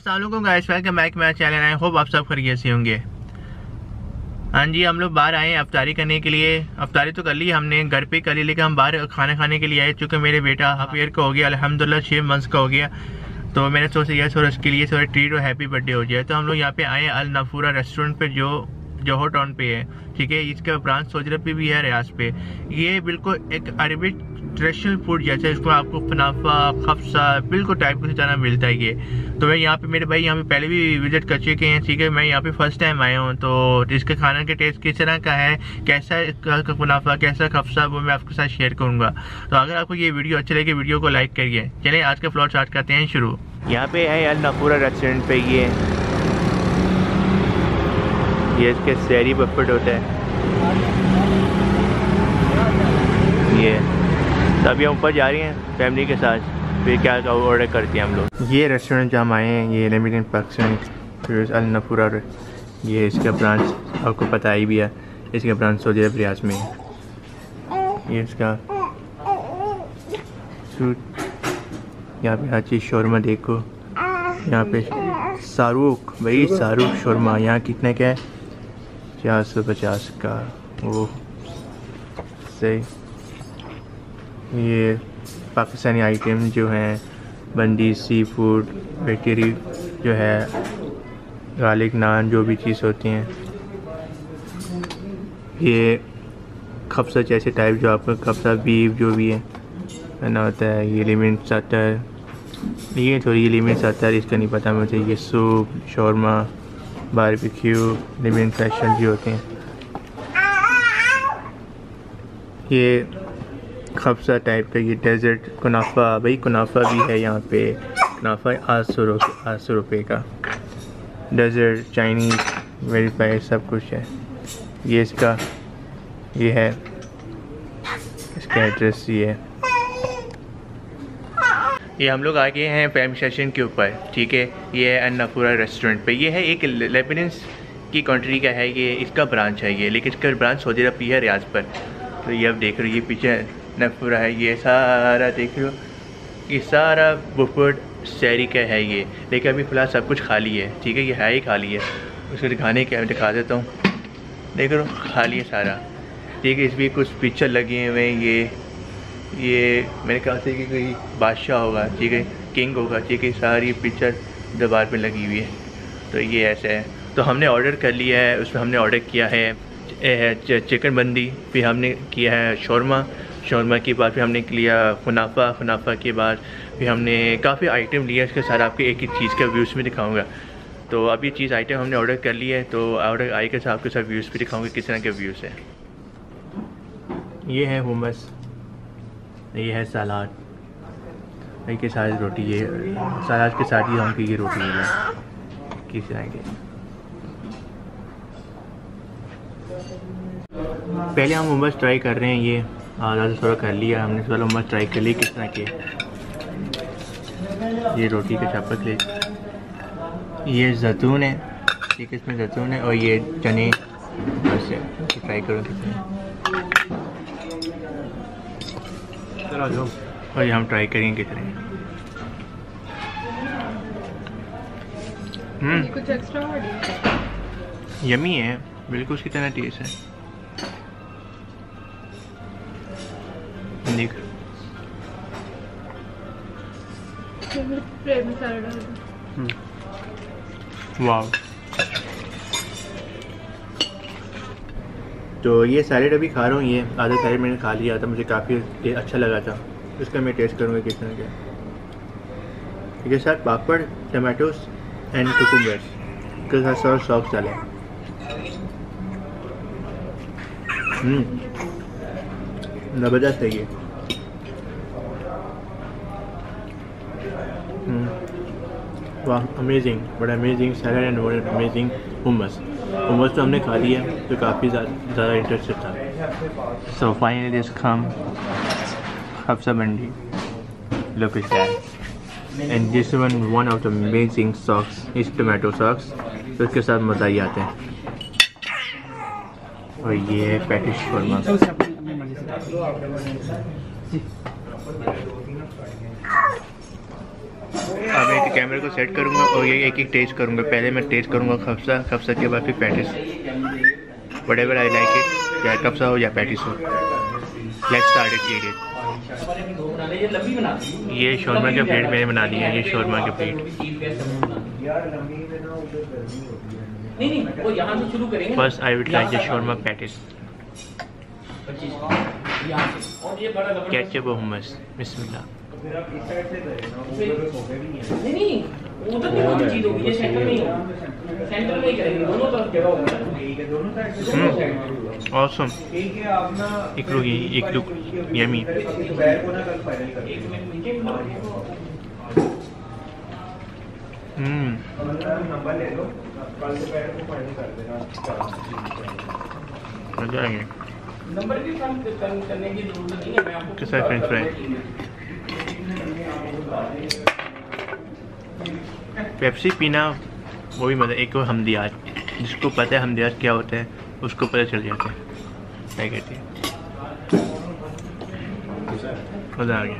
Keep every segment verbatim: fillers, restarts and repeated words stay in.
अस्सलाम वालेकुम guys, welcome back मेरा चैनल। आई होप आप सब खैरियत से होंगे। हाँ जी, हम लोग बाहर आए हैं अफ्तारी करने के लिए। अफ्तारी तो कर ली हमने, घर पे कर ली, लेकिन हम बाहर खाना खाने के लिए आए। चूँकि मेरे बेटा हाफ ईयर का हो गया, अल्हम्दुलिल्लाह छः मंथ्स का हो गया, तो मैंने सोचा ये थोड़ा उसके लिए थोड़ा ट्रीट और हैप्पी बर्थडे हो जाए। तो हम लोग यहाँ पे आए अल नफूरा रेस्टोरेंट पे, जो जोहर टाउन पे है। ठीक है, इसका ब्रांच सौजरब पे भी है, रियाज पे। ये बिल्कुल एक अरबिक ट्रेडिशनल फूड जैसे, इसको आपको फनाफा खफसा बिल्कुल टाइप की तरह मिलता है ये। तो मैं यहाँ पे, मेरे भाई यहाँ पे पहले भी विजिट कर चुके हैं। ठीक है, मैं यहाँ पे फर्स्ट टाइम आया हूँ, तो इसके खाना का टेस्ट किस तरह का है, कैसा इसका फनाफा, कैसा खफसा, वो मैं आपके साथ शेयर करूँगा। तो अगर आपको ये वीडियो अच्छी लगे, वीडियो को लाइक करिए। चलिए आज का व्लॉग स्टार्ट करते हैं शुरू। यहाँ पे है अल नफूरा रेस्टोरेंट पे, ये ये इसके सहरी बफेट होता है ये। तो अभी हम ऊपर जा रहे हैं फैमिली के साथ, फिर क्या क्या ऑर्डर करते हैं हम लोग। ये रेस्टोरेंट जहाँ हम आए हैं, ये लिमिटेड पाकिस्तान फिर अल नफूरा, ये इसका ब्रांच आपको पता ही भी है, इसका ब्रांच सऊदी रियाज में है। ये इसका सूट, यहाँ पे हर चीज़ शोरमा देखो। यहाँ पे शाहरुख भाई, शाहरुख शोरमा यहाँ कितने का है? चार सौ पचास का। वो सही। ये पाकिस्तानी आइटम जो हैं, बंदी, सी फूड, बेकरी जो है, गार्लिक नान, जो भी चीज़ होती हैं। ये खफसा जैसे टाइप, जो आपका खफसा बीफ जो भी है ना होता है। ये लिमिट सत्तर, ये थोड़ी लिमिट सत्तर, इसका नहीं पता मुझे। ये soup, shawarma, barbecue, limit fashion जो होते हैं। ये खफसा टाइप का, ये डेजर्ट कुनाफा, भाई कुनाफा भी है यहाँ पे। कुनाफा आठ सौ रुपये आठ सौ रुपये का। डेजर्ट, चाइनीज़, वेरीफाइड सब कुछ है। ये इसका ये है, इसका एड्रेस ये है। ये हम लोग आ गए हैं फैमिली सेशन के ऊपर। ठीक है, ये है अल नफूरा रेस्टोरेंट पे। ये है एक लेबनान की कंट्री का है, ये इसका ब्रांच है ये, लेकिन इसका ब्रांच सऊदी अरब है, रियाज पर। तो ये अब देख रहे हो, ये पीछे नफूरा है, ये सारा देख रहे हो, ये सारा बुफेट शहरी का है ये। लेकिन अभी फ़िलहाल सब कुछ खाली है। ठीक है, ये है ही खाली है। उसको दिखाने के मैं दिखा देता हूँ, देख रहे हो खाली है सारा। ठीक है, इसमें कुछ पिक्चर लगे हुए हैं। ये ये मेरे ख्याल से कि कोई बादशाह होगा, ठीक है, किंग होगा। ठीक है, सारी पिक्चर दीवार पे लगी हुई है। तो ये ऐसा है। तो हमने ऑर्डर कर लिया है, उसमें हमने ऑर्डर किया है चिकन बंदी, फिर हमने किया है शौरमा, शौरमा के बाद फिर हमने किया फनाफा, फनाफा के बाद फिर हमने काफ़ी आइटम लिया। इसके साथ आपके एक एक चीज़ का व्यूज़ में दिखाऊँगा। तो अब ये चीज़ आइटम हमने ऑर्डर कर लिया है, तो ऑर्डर आई के साथ आपके साथ व्यूज़ भी दिखाऊँगा किस तरह के व्यूज़ है। ये है हुमस, ये है सलाद, ये के साथ रोटी, ये सलाद के साथ ही हम ये रोटी है किस तरह की। पहले हम हुमस ट्राई कर रहे हैं। ये आधा से थोड़ा कर लिया हमने, पहले हुमस ट्राई कर ली किस तरह के। ये रोटी के चापक ले, ये जैतून है, ठीक है, इसमें जैतून है, और ये चने बस है। तो ट्राई करो कितने, और ये हम ट्राई करेंगे कितने। हम्म, कुछ एक्स्ट्रा यमी है, बिल्कुल उसकी तरह टेस्ट है। देख वाह। तो ये सैलेड अभी खा रहा हूँ, ये आधा सैलेड मैंने खा लिया था, मुझे काफ़ी अच्छा लगा था। इसका मैं टेस्ट करूँगा किस तरह का। इसके साथ पापड़, टमाटोस एंड कुकुम्बर्स के साथ सॉस सॉस डाले। हम्म, ज़बरदस्त है ये। वाह, अमेजिंग, बड़ा अमेजिंग सैलेड एंड बड़ा अमेजिंग हुमस। हुमस तो हमने खा लिया, तो काफ़ी ज़्यादा इंटरेस्टेड था। सो फाइनली दिस कम खफसा मंडी, look at that, and this one one of the amazing sauce is tomato sauce, तो इसके साथ मज़ा ही आता है। और ये है पैटिस शौरमा। अब मैं कैमरे को सेट करूँगा और ये एक एक टेस्ट करूँगा। पहले मैं टेस्ट करूँगा खफसा, खफसा के बाद फिर patties, whatever I like it, चाहे खफसा हो या पैटिस हो। Let's start it eat it. ये शौरमा का प्लेट मैंने बना लिया है, ये शौरमा का plate. First I will try the shawarma patties, ketchup और हुमस। बिस्मिल्लाह। नहीं नहीं उधर भी कोई चीज होगी, ये सेंटर में ही होगी, सेंटर में ही करेंगे, दोनों तरफ जगह होगा। ठीक है, दोनों साइड से ऑसम। ठीक है, आप ना एक लुक एक लुक यमी। पैर को ना कल फाइनल कर एक मिनट नीचे हम्म नंबर ले लो, कल से पैर को फाइनल कर देना। मजा आ गया। नंबर भी कम करने की जरूरत नहीं है, मैं आपको कैसा फ्रेंच फ्राई। पेप्सी पीना वो भी मज़ा। एक और हमदियात, जिसको पता है हमदियात क्या होता है उसको पता चल जाता है क्या कहती है। मज़ा आ गया।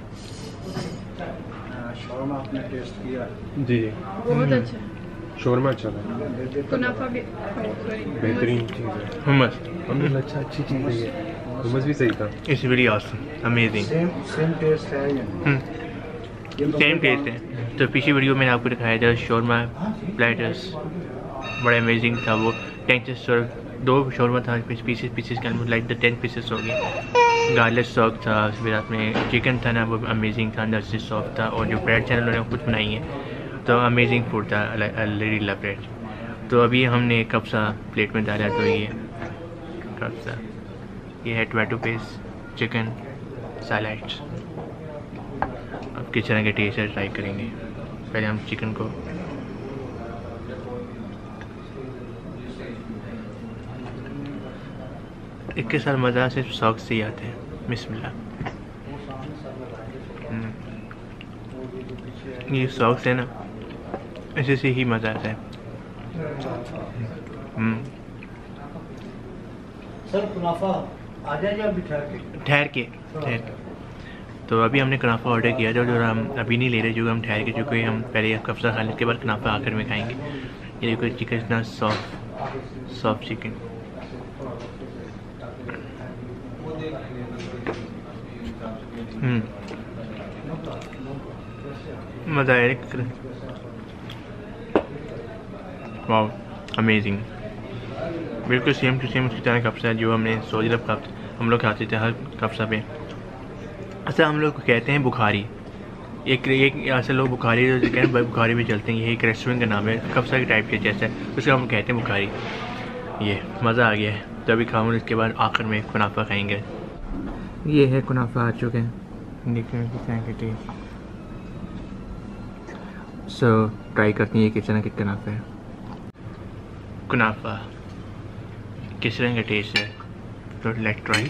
शौरमा आपने टेस्ट किया? जी जी बहुत अच्छा। शौरमा अच्छा था, कुनाफा भी बेहतरीन चीज़ है। हुमस अच्छा अच्छी चीज़ है ये, हुमस भी सही था। It's very awesome, amazing. Same same taste है ये, सेम टेस्ट है। तो पिछली वीडियो में आपको दिखाया था शौरमा प्लेटर्स, बड़ा अमेजिंग था वो। टेन पीसेस दो शौरमा था, पीसेस पीसेस का लाइक द टेन पीसेस हो गए। गार्लिक सॉस था, फिर रात में चिकन था ना, वो अमेजिंग था, अंदर से सॉफ्ट था। और जो ब्रेड चैनल ने खुद बनाई है तो अमेजिंग फूड था, रियली लव ब्रेड। तो अभी हमने कब्सा प्लेट में डाला, तो ये कब्सा, ये है टोमेटो पेस्ट, चिकन, सैलड्स। अब किस तरह के टेस्ट है ट्राई करेंगे। पहले हम चिकन को इसके साथ मज़ा सिर्फ सॉस से ही आते हैं। बिस्मिल्लाह। ये सॉस है ना, इसी से ही मज़ा आता है। सर कुनाफा आ जाए या बिठा के? ठहर के ठहर के। तो अभी हमने कनाफा ऑर्डर किया था, जो हम अभी नहीं ले रहे, जो हम ठहर के, चूँकि हम पहले कब्सा खाने के बाद कनाफा आखिर में खाएंगे। ये देखो चिकन इतना सॉफ्ट सॉफ्ट चिकन। मज़ा आया। वाह अमेजिंग, बिल्कुल सेम टू सेम उसकी तरह कब्सा है जो हमने सऊदी अरब का हम लोग खाते थे हर कब्सा पे। ऐसा हम लोग कहते हैं बुखारी। एक एक ऐसे लोग बुखारी जो कहते हैं बुखारी भी चलते हैं, ये एक रेस्टोरेंट का नाम है, कब्सा के टाइप के जैसा है, उसको हम कहते हैं बुखारी। ये मज़ा आ गया है। तो अभी खाऊँ, इसके बाद आखिर में कुनाफा खाएंगे। ये है कुनाफा आ चुके हैं, देखते हैं किस तरह के टेस्ट। सो ट्राई करती हैं किस तरह के कुनाफा है। कुनाफा किस तरह का टेस्ट है, तो लेट्स ट्राई।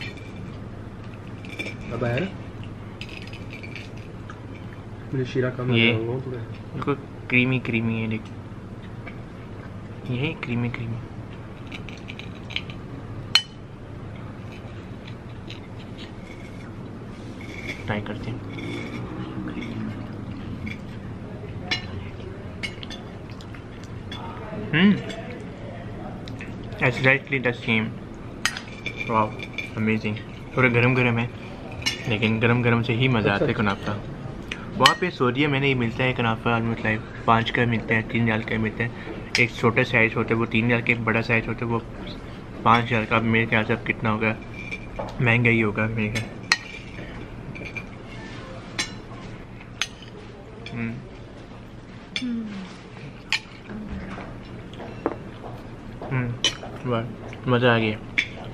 अब आया ना मुझे शीरा कम ये लगा हुआ थोड़ा। बिल्कुल क्रीमी क्रीमी है, देख ये क्रीमी क्रीमी। ट्राई करते हैं। Hmm exactly the same. वाह अमेजिंग। थोड़ा गरम गरम है, लेकिन गरम गरम से ही मज़ा आता है कुनाफा। वहाँ पे सऊदीया में नहीं मिलता है कुनाफा, ऑलमोस्ट लाइक पाँच का मिलता है, तीन हज़ार का मिलता है। एक छोटा साइज़ होता है वो तीन हज़ार के, बड़ा साइज़ होता है वो पाँच हज़ार का। अब मेरे ख्याल से अब कितना होगा, महंगा ही होगा मेरे ख्याल। वाह मज़ा आ गया।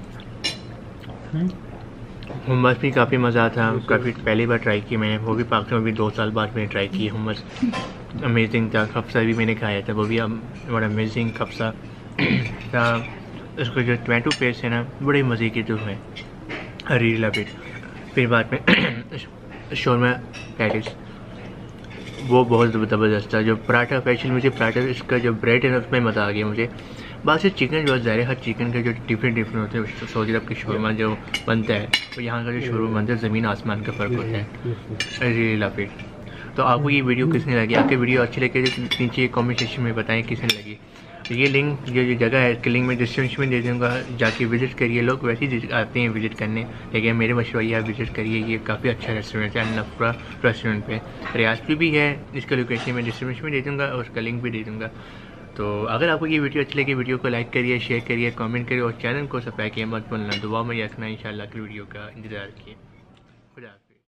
हुमस भी काफ़ी मज़ा था, काफ़ी पहली बार ट्राई की मैंने, वो भी पाकिस्तान में भी दो साल बाद मैंने ट्राई की हुमस। अमेजिंग था। खफसा भी मैंने खाया था, वो भी बड़ा अमेजिंग खफसा था। उसको जो टोमेटो पेस्ट है ना, बड़े मज़े की जो है, रियली लव इट। फिर बाद में शौरमा पैटिस, वो बहुत ज़बरदस्त था। जो पराठा स्पेशल मुझे पराठा इसका जो ब्रेड है ना उसमें मज़ा आ गया मुझे। बाकी चिकन जो ज़ाहिर हर चिकन के जो डिफरेंट डिफरेंट होते हैं, सऊदी अरब के शौरमा जो बनता है तो यहाँ का जो शौरमा बनता है ज़मीन आसमान का फ़र्क होता है। Really love it. तो आपको ये वीडियो किसने लगी, आपकी वीडियो अच्छी लगी तो नीचे कमेंट सेक्शन में बताएं किसने लगी। तो ये लिंक जो ये जगह है इसके लिंक मैं डिस्क्रिप्शन में दे दूँगा, जाके विज़िट करिए। लोग वैसे ही आते हैं विज़िट करने, लेकिन मेरे मशवरा ये आप विज़िट करिए। ये काफ़ी अच्छा रेस्टोरेंट है, अन्नपूर्णा रेस्टोरेंट पे रियाज पे भी है। इसका लोकेशन मैं डिस्क्रिप्शन में दे दूँगा और उसका लिंक भी दे दूँगा। तो अगर आपको ये वीडियो अच्छी लगी, वीडियो को लाइक करिए, शेयर करिए, कमेंट करिए और चैनल को सब्सक्राइब किया मत भूलना। दुआ में रखना, इंशाल्लाह अगली वीडियो का इंतज़ार किए। खुदा।